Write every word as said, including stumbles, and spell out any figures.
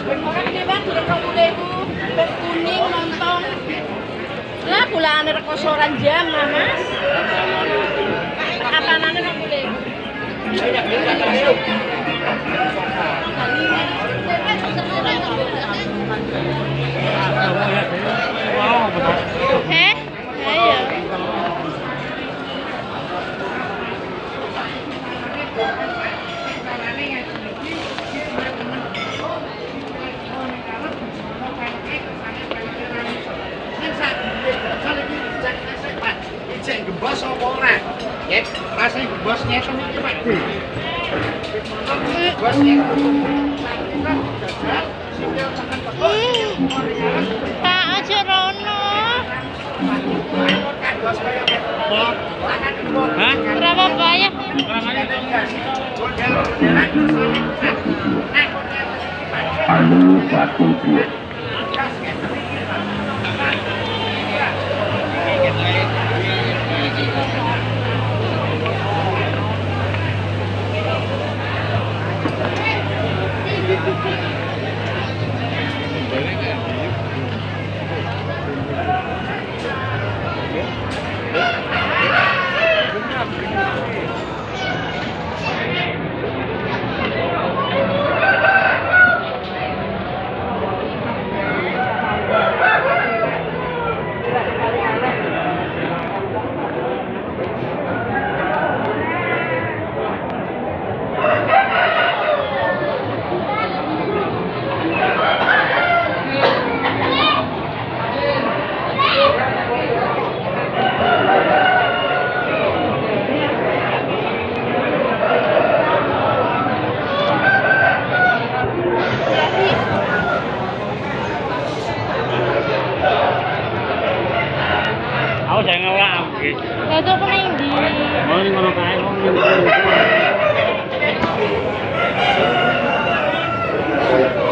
Orang dewan sudah kamu lebu, kuning nonton. Lah pula ada kosoran jam, mas. Apa nanti kamu lebu? Heh, ayo. Cek gembos apa ora? Ya, rasane gembosnya kan iki Pak. Gembosnya. Pak aja rono. Hah? Berapa banyak? Anu satu dua. Aku jangan ngelak. Lah itu apa ning ndi? Mau ning ngono kae wong ning.